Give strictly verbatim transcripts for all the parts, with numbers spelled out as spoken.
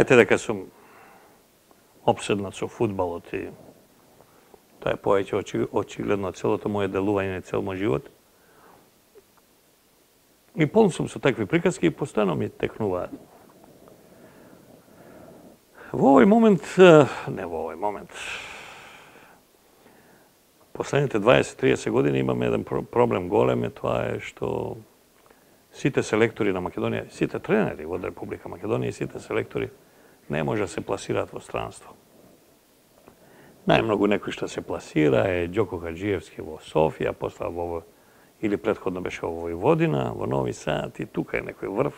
Знаете дека сум обседнат со фудбалот и тоа е повеќе очигледно целото моје делување, цел мој живот. И полн сум со такви приказки и постојано ми текнуваат. Во овој момент, не во овој момент, последните дваесет-триесет години имаме еден проблем голем, е тоа е што сите селектори на Македонија, сите тренери во Република Македонија и сите селектори не може да се пласираат во странство. Најмногу некој што се пласира е Ѓоко Хаџиевски во Софија, после во или претходно беше во Војводина, во Нови Сад и тука е некој врв.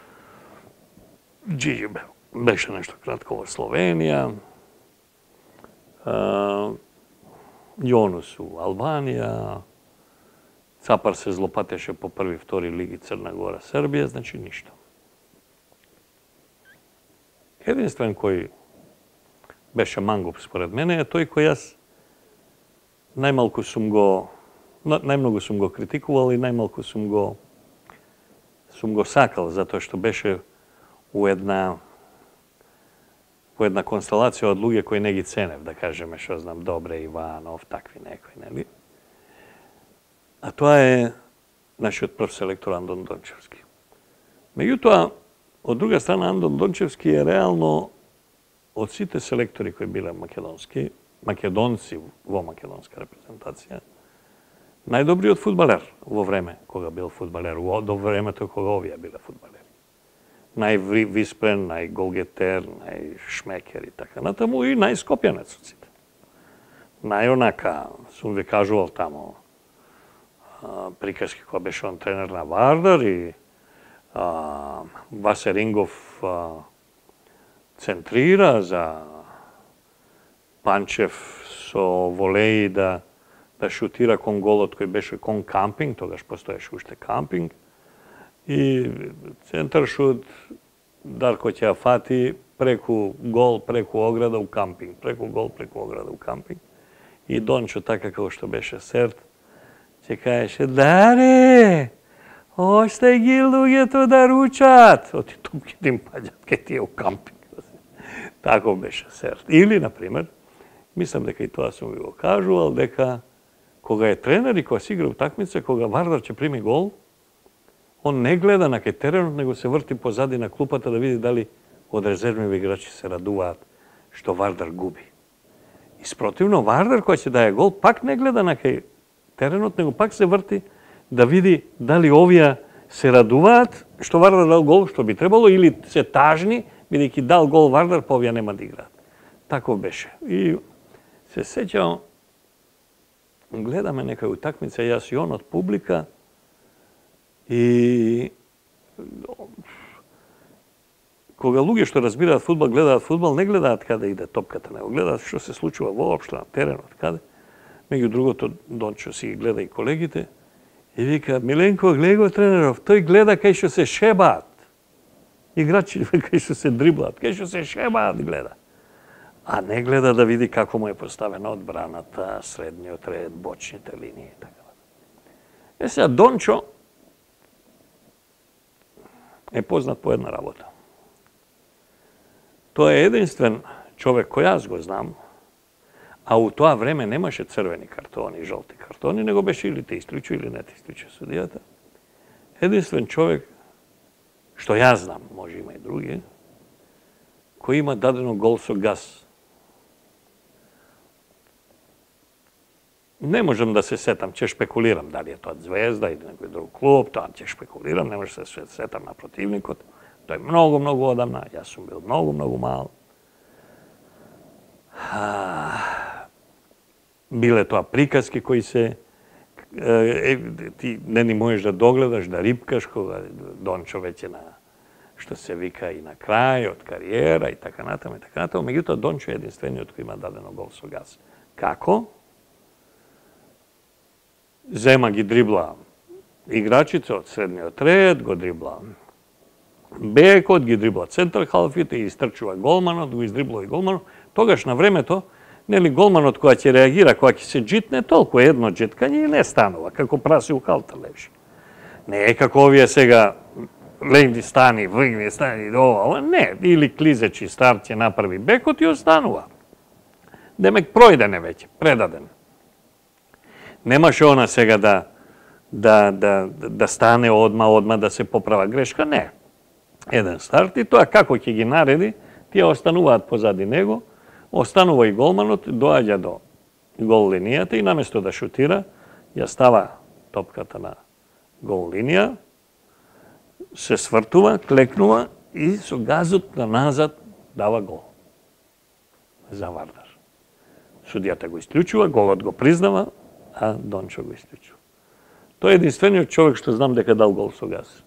Ѓиѓи беше нешто кратко во Словенија. Јонус у Албанија. Цапар се злопатеше по први, втори лиги Црна Гора, Србија, значи ништо. Единствен кој беше мангуп според мене е тој кој јас најмалку сум го најмногу сум го критикувал и најмалку сум го сум го сакал затоа што беше у една во една констелација од луѓе кои не ги ценев, да кажеме, што знам, Добре Иванов, такви некои, нели? А тоа е нашиот прв селектор Андон Дончевски. Меѓутоа, од друга страна, Андон Дончевски е реално од сите селектори кои биле македонски, македонци во македонска репрезентација, најдобриот фудбалер во време кога бил фудбалер, до времето кога овие биле фудбалери. Највиспрен, најголгетер, најшмекер и така натаму и најскопјанец од сите. Најонака, сум ви кажувал тамо, приказки кога беше он тренер на Вардар и а, Васе Рингов а, центрира за Панчев со волеи да да шутира кон голот кој беше кон кампинг, тогаш постоеше уште кампинг. И центар шут Дарко ќе ја фати преку гол, преку ограда у кампинг, преку гол, преку ограда у кампинг. И Дончо, така како што беше серт, ќе кажеше, даре, остави ги луѓето да ручат. Оти топките им паѓат кај тие у кампинг. Тако беше серт. Или, например, мислам дека и тоа сум ви го кажувал, дека кога е тренер и кога си игра утакмица, кога Вардар ќе прими гол, он не гледа на кај теренот, него се врти позади на клупата да види дали од резервни играчи се радуваат што Вардар губи. И спротивно, Вардар кој ќе даде гол, пак не гледа на кај теренот, него пак се врти да види дали овие се радуваат што Вардар дал гол, што би требало, или се тажни, бидејќи дал гол Вардар, па овие нема да играат. Тако беше. И се сеќавам, гледаме некоја утакмица, јас и он од публика, и кога луѓе што разбираат фудбал, гледаат фудбал, не гледаат каде иде топката, него гледаат што се случува воопшто на теренот, каде. Меѓу другото, Дончо си ги гледа и колегите, и вика, Миленко, гледа го тренеров, тој гледа кај што се шебаат. Играчи кај што се дриблаат, кај што се шебаат гледа. А не гледа да види како му е поставена одбраната, средниот ред, бочните линии и така. Е сега, Дончо е познат по една работа. Тоа е единствен човек кој јас го знам, а у тоа време немаше црвени картони и жолти картони, него беше или те исклучу или не те исклучу судијата. Единствен човек, што јас знам, може има и други, кој има дадено гол со газ. Не можам да се сетам, ќе шпекулирам дали е тоа Звезда или некој друг клуб, тоа ќе шпекулирам, не може да се сетам на противникот. Тој многу, многу одамна, јас сум бил многу, многу мал. Биле тоа приказки кои се е, ти не ни можеш да догледаш, да рипкаш, кога Дончо веќе на што се вика и на крај од кариера и така натаму и така натаму. Меѓутоа Дончо е единствениот кој има дадено гол со газ. Како? Зема ги дрибла играчите од средниот ред, го дрибла бекот, ги дрибла центар халфите и истрчува голманот, го издриблува и голманот. Тогаш на времето, нели голманот која ќе реагира, која ќе се джитне, толку едно джиткање и не станува, како праси у халта лежи. Не е како овие сега legni, stani, vrgni, stani, ovo, ne, ili klizeći start će napravi bekot i ostanuva. Demek projdene već, predadene. Nemaš ona svega da, da, da, da stane odmah, odmah da se poprava greška, ne. Jedan start i to, a kako će gi naredi, ti je ostanuvat pozadi nego, ostanuva i golmanot, dođa do gol linijata i namjesto da šutira, ja stava topkata na gol linija, se svrtuva, kleknuva i su gazut na nazad dava gol. Za Vardar. Sudijata go isključuva, golot go priznava, a Dončo go isključuva. To je jedinstveni čovjek što znam дека dal gol su gaz.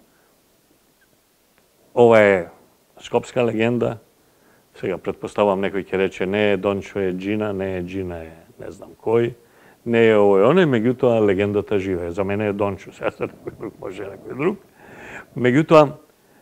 Ova je skopska legenda. Сега pretpostavljam nekoj će reći ne, Dončo je Džina, ne, Džina je ne znam koji. Ne je ovo je onaj, međutim, legendota žive. Za mene je Dončo, sad sad može nekoj drug. Međutim,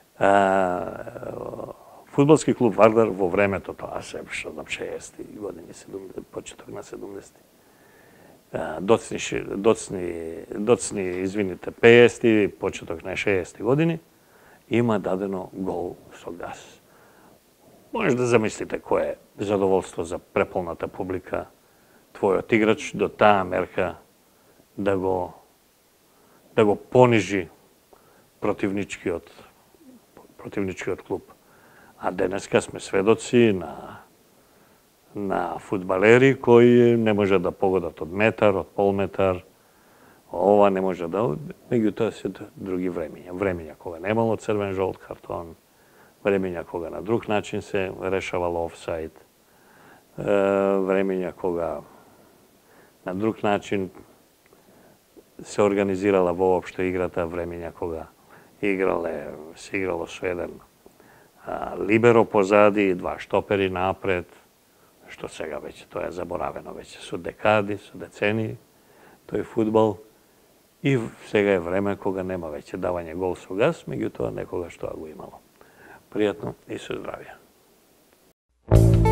fudbalski klub Vardar vo vreme to, to se, što znam, šestih godini, početak na sedamdesetih. Docni, docni, docni, izvinite, pedesetih, početak na šestih godini, ima dadeno gol so gas. Možeš da zamislite koje je zadovoljstvo za prepolnata publika, tvoj otigrač do ta merka da go, da go poniži protivnički od, protivnički od kluba. A deneska sme svedoci na, na fudbaleri koji ne može da pogodat od metar, od pol metar, ova ne može da... Među to je drugi vremenja. Vremenja koga nemalo crven, žolt karton, vremenja koga na drug način se rešavalo offside, vremenja koga na drug način se organizirala uopšte igrata, vremenja koga igrale, se igralo su jedan libero pozadi, dva štoperi napred, što svega već, to je zaboraveno, već su dekadi, su deceniji, to je fudbal. I svega je vreme koga nema veće davanje gol su gas, međutim nekoga što ga imalo. Prijatno i sve zdravije.